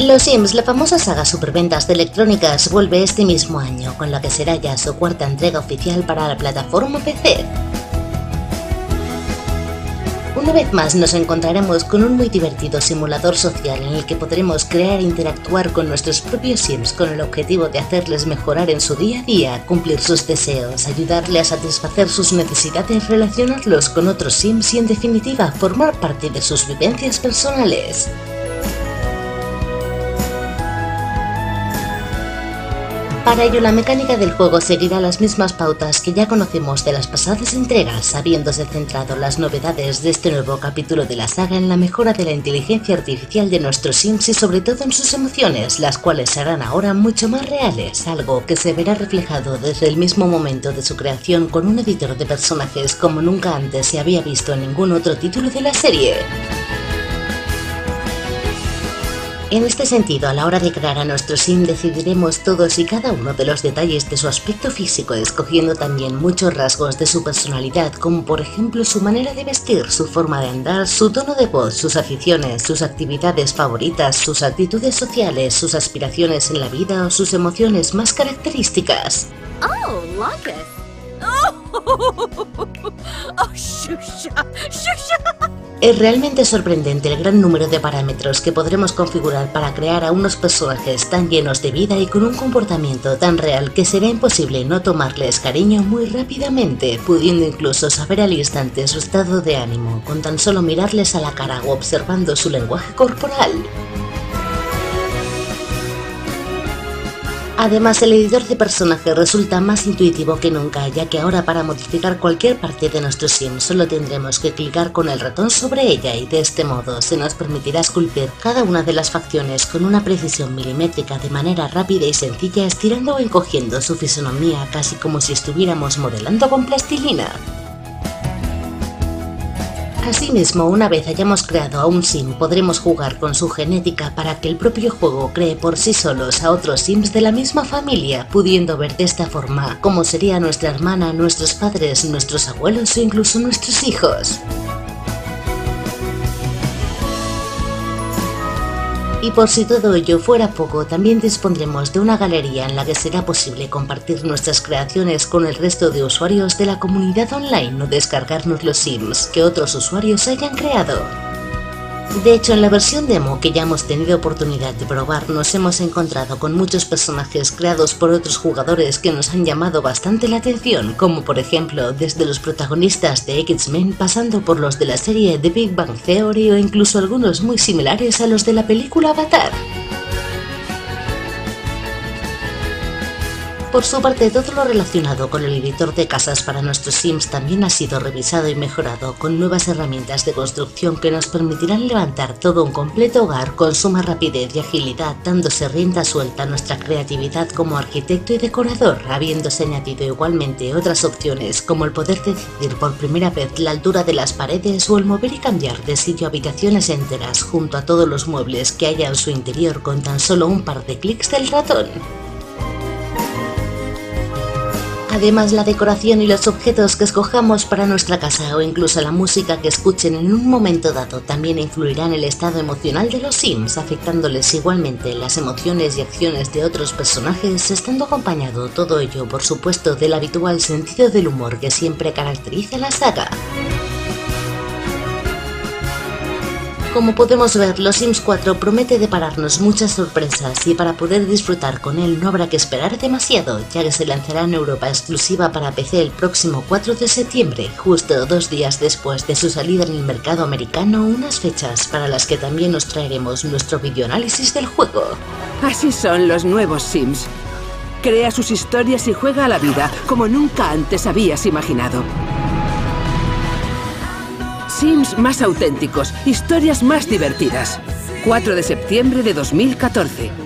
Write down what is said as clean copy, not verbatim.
Los Sims, la famosa saga superventas de electrónicas, vuelve este mismo año, con la que será ya su cuarta entrega oficial para la plataforma PC. Una vez más nos encontraremos con un muy divertido simulador social en el que podremos crear e interactuar con nuestros propios Sims con el objetivo de hacerles mejorar en su día a día, cumplir sus deseos, ayudarle a satisfacer sus necesidades, relacionarlos con otros Sims y en definitiva formar parte de sus vivencias personales. Para ello, la mecánica del juego seguirá las mismas pautas que ya conocemos de las pasadas entregas, habiéndose centrado las novedades de este nuevo capítulo de la saga en la mejora de la inteligencia artificial de nuestros Sims y sobre todo en sus emociones, las cuales serán ahora mucho más reales, algo que se verá reflejado desde el mismo momento de su creación con un editor de personajes como nunca antes se había visto en ningún otro título de la serie. En este sentido, a la hora de crear a nuestro Sim decidiremos todos y cada uno de los detalles de su aspecto físico, escogiendo también muchos rasgos de su personalidad, como por ejemplo su manera de vestir, su forma de andar, su tono de voz, sus aficiones, sus actividades favoritas, sus actitudes sociales, sus aspiraciones en la vida o sus emociones más características. Oh, like it. Oh, shusha, shusha. Es realmente sorprendente el gran número de parámetros que podremos configurar para crear a unos personajes tan llenos de vida y con un comportamiento tan real que será imposible no tomarles cariño muy rápidamente, pudiendo incluso saber al instante su estado de ánimo, con tan solo mirarles a la cara o observando su lenguaje corporal. Además, el editor de personajes resulta más intuitivo que nunca, ya que ahora para modificar cualquier parte de nuestro Sim solo tendremos que clicar con el ratón sobre ella y de este modo se nos permitirá esculpir cada una de las facciones con una precisión milimétrica de manera rápida y sencilla, estirando o encogiendo su fisonomía casi como si estuviéramos modelando con plastilina. Asimismo, una vez hayamos creado a un Sim, podremos jugar con su genética para que el propio juego cree por sí solos a otros Sims de la misma familia, pudiendo ver de esta forma cómo sería nuestra hermana, nuestros padres, nuestros abuelos o incluso nuestros hijos. Y por si todo ello fuera poco, también dispondremos de una galería en la que será posible compartir nuestras creaciones con el resto de usuarios de la comunidad online o descargarnos los Sims que otros usuarios hayan creado. De hecho, en la versión demo que ya hemos tenido oportunidad de probar, nos hemos encontrado con muchos personajes creados por otros jugadores que nos han llamado bastante la atención, como por ejemplo desde los protagonistas de X-Men pasando por los de la serie The Big Bang Theory o incluso algunos muy similares a los de la película Avatar. Por su parte, todo lo relacionado con el editor de casas para nuestros Sims también ha sido revisado y mejorado con nuevas herramientas de construcción que nos permitirán levantar todo un completo hogar con suma rapidez y agilidad, dándose rienda suelta a nuestra creatividad como arquitecto y decorador, habiéndose añadido igualmente otras opciones como el poder decidir por primera vez la altura de las paredes o el mover y cambiar de sitio habitaciones enteras junto a todos los muebles que haya en su interior con tan solo un par de clics del ratón. Además, la decoración y los objetos que escojamos para nuestra casa o incluso la música que escuchen en un momento dado también influirán en el estado emocional de los Sims, afectándoles igualmente las emociones y acciones de otros personajes, estando acompañado todo ello, por supuesto, del habitual sentido del humor que siempre caracteriza la saga. Como podemos ver, los Sims 4 promete depararnos muchas sorpresas y para poder disfrutar con él no habrá que esperar demasiado, ya que se lanzará en Europa exclusiva para PC el próximo 4 de septiembre, justo 2 días después de su salida en el mercado americano, unas fechas para las que también os traeremos nuestro videoanálisis del juego. Así son los nuevos Sims. Crea sus historias y juega a la vida como nunca antes habías imaginado. Sims más auténticos, historias más divertidas. 4 de septiembre de 2014.